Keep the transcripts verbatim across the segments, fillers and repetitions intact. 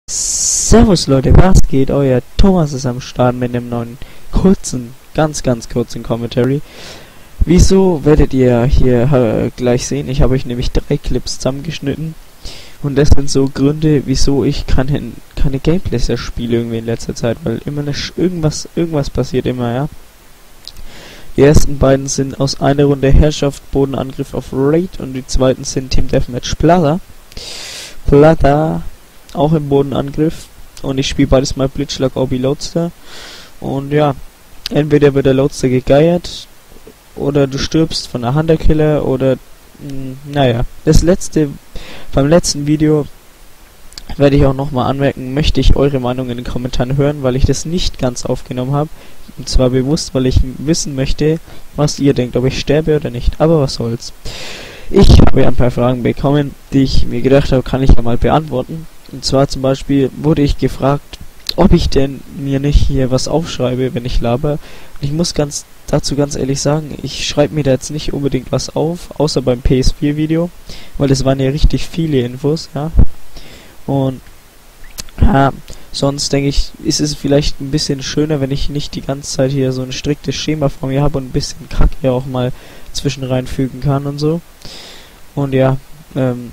Servus Leute, was geht? Euer Thomas ist am Start mit einem neuen kurzen, ganz ganz kurzen Commentary. Wieso werdet ihr hier äh, gleich sehen? Ich habe euch nämlich drei Clips zusammengeschnitten und das sind so Gründe, wieso ich keine, keine Gameplays erspiele irgendwie in letzter Zeit, weil immer eine Sch irgendwas irgendwas passiert immer, ja. Die ersten beiden sind aus einer Runde Herrschaft, Bodenangriff auf Raid und die zweiten sind Team Deathmatch Plata. Plata auch im Bodenangriff und ich spiele beides mal Blitzschlag Obi Loadster und ja, entweder wird der Loadster gegeiert oder du stirbst von der Hunter-Killer oder mh, naja, das letzte, beim letzten Video werde ich auch nochmal anmerken, möchte ich eure Meinung in den Kommentaren hören, weil ich das nicht ganz aufgenommen habe, und zwar bewusst, weil ich wissen möchte, was ihr denkt, ob ich sterbe oder nicht, aber was soll's. Ich habe ein paar Fragen bekommen, die ich mir gedacht habe, kann ich ja mal beantworten. Und zwar zum Beispiel wurde ich gefragt, ob ich denn mir nicht hier was aufschreibe, wenn ich laber. Und ich muss ganz dazu ganz ehrlich sagen, ich schreibe mir da jetzt nicht unbedingt was auf, außer beim P S vier Video, weil das waren ja richtig viele Infos, ja. Und ja, sonst denke ich, ist es vielleicht ein bisschen schöner, wenn ich nicht die ganze Zeit hier so ein striktes Schema vor mir habe und ein bisschen Kacke auch mal zwischen reinfügen kann und so. Und ja, ähm,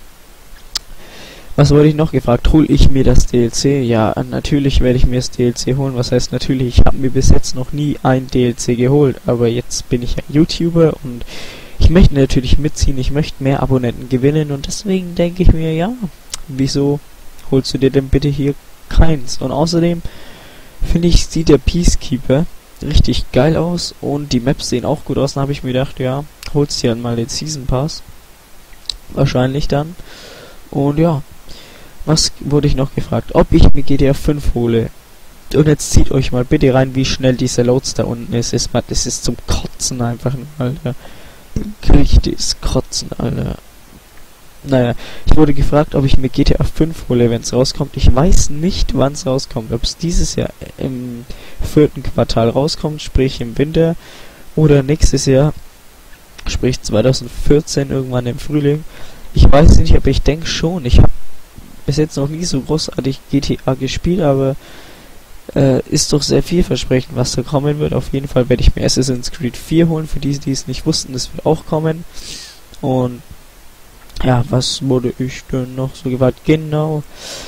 was wurde ich noch gefragt? Hol ich mir das D L C? Ja, natürlich werde ich mir das D L C holen. Was heißt natürlich? Ich habe mir bis jetzt noch nie ein D L C geholt. Aber jetzt bin ich ein YouTuber und ich möchte natürlich mitziehen. Ich möchte mehr Abonnenten gewinnen. Und deswegen denke ich mir, ja, wieso holst du dir denn bitte hier keins? Und außerdem finde ich, sieht der Peacekeeper richtig geil aus. Und die Maps sehen auch gut aus. Dann habe ich mir gedacht, ja, holst dir dann mal den Season Pass. Wahrscheinlich dann. Und ja. Was wurde ich noch gefragt? Ob ich mir G T A fünf hole. Und jetzt zieht euch mal bitte rein, wie schnell dieser Loadster unten ist. ist das ist zum Kotzen einfach, Alter. Richtiges Kotzen, Alter. Naja, ich wurde gefragt, ob ich mir G T A fünf hole, wenn es rauskommt. Ich weiß nicht, wann es rauskommt. Ob es dieses Jahr im vierten Quartal rauskommt, sprich im Winter, oder nächstes Jahr, sprich zwanzig vierzehn, irgendwann im Frühling. Ich weiß nicht, aber ich denke schon. Ich habe bis jetzt noch nie so großartig G T A gespielt, aber äh, ist doch sehr vielversprechend, was da kommen wird. Auf jeden Fall werde ich mir Assassin's Creed vier holen, für die, die es nicht wussten, das wird auch kommen. Und ja, was wurde ich denn noch so gefragt? Genau.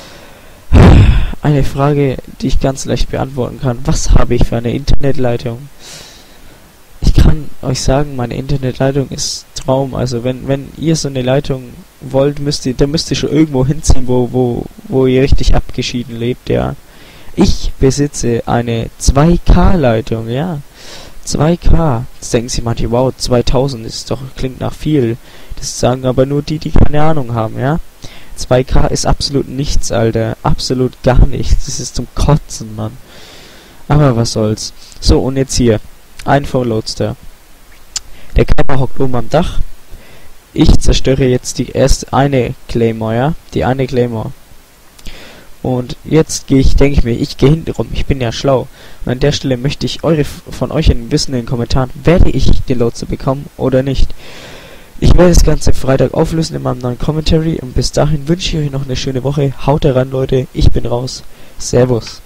Eine Frage, die ich ganz leicht beantworten kann. Was habe ich für eine Internetleitung? Ich kann euch sagen, meine Internetleitung ist Traum. Also wenn wenn ihr so eine Leitung wollt, müsst ihr, dann müsst ihr schon irgendwo hinziehen, wo wo wo ihr richtig abgeschieden lebt, ja. Ich besitze eine zwei K Leitung, ja. zwei K. Jetzt denken sich manche, wow, zweitausend ist doch, klingt nach viel. Das sagen aber nur die, die keine Ahnung haben, ja. zwei K ist absolut nichts, Alter. Absolut gar nichts. Das ist zum Kotzen, Mann. Aber was soll's. So, und jetzt hier. Ein Loadster. Der Käfer hockt oben am Dach. Ich zerstöre jetzt die erste eine Claymore, ja? Die eine Claymore. Und jetzt gehe ich, denke ich mir, ich gehe hinten rum. Ich bin ja schlau. Und an der Stelle möchte ich eure von euch wissen in den Kommentaren, werde ich den Loadster bekommen oder nicht. Ich werde das Ganze Freitag auflösen in meinem neuen Commentary. Und bis dahin wünsche ich euch noch eine schöne Woche. Haut rein, Leute. Ich bin raus. Servus.